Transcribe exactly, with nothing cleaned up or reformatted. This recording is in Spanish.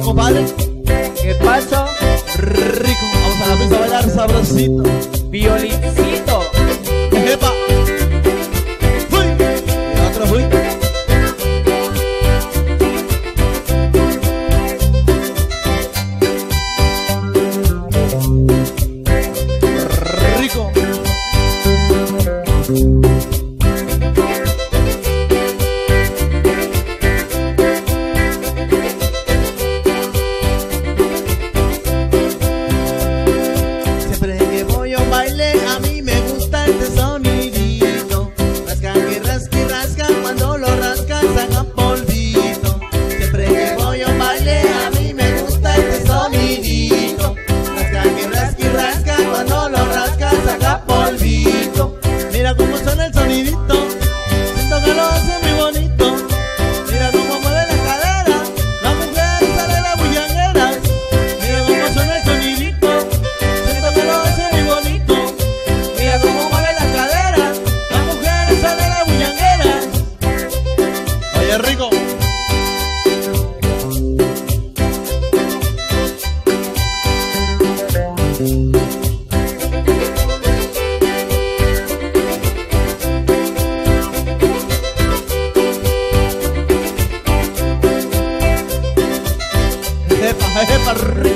¿Qué, compadre? ¿Qué pasa? Rico, vamos a la pista a bailar sabrosito. Violincito. Epa. Fui. Y otro fui. Rico. Siempre que voy a un baile a mí me gusta este sonidito. Rasca que rasca y rasca, cuando lo rascan saca polvito. Siempre que voy a un baile a mí me gusta este sonidito. Rasca que rasca y rasca, cuando lo rascan saca polvito. Mira cómo suena el sonidito, siento que lo hace muy bonito. Mira cómo mueve la cadera, la mujer sale de bullangueras. Mira cómo suena el sonidito, siento que lo hace muy bonito. Mira cómo mueve la cadera, la mujer sale de bullangueras. Oye, rico. Epa, epa, rico.